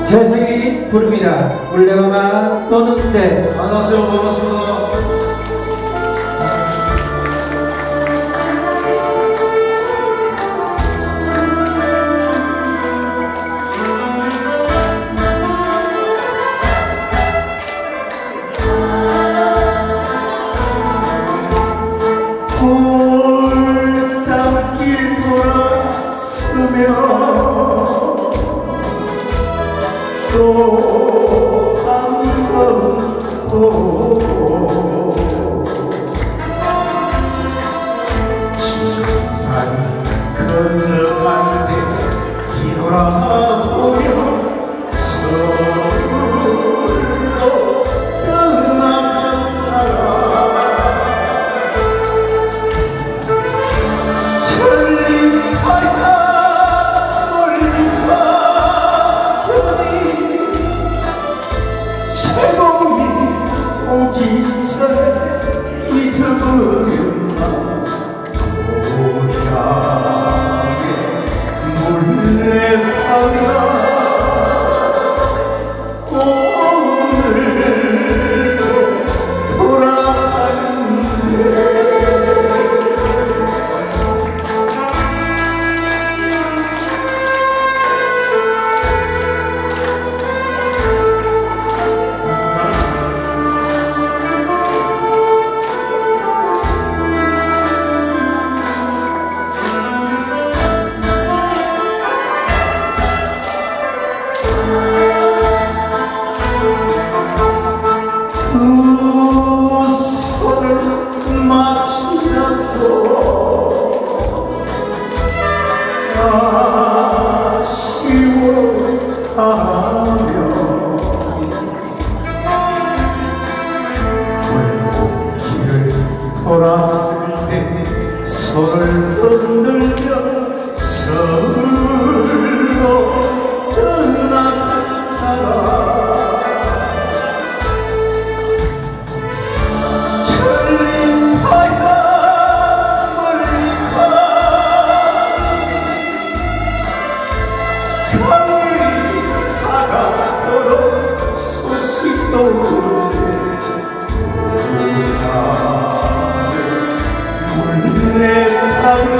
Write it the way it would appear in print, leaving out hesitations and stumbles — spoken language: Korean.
재생이 부릅니다. 물레방아 떠는 때. 안녕하세요. 반갑습니다. 돌담길 돌아서며 또 한 번 보고 지금만 건너간데 뒤돌아보며 서로 떠나간 사람 천리 가야 멀리 가더니 새봄이 오기 전에 잊어버렸나 고향에 물레방아 오늘도 돌아가는데 두 손을 마주 잡고 아쉬워하며 골목길을 돌았을 때 손을 흔들며 서로 떠나간 사람 물레방아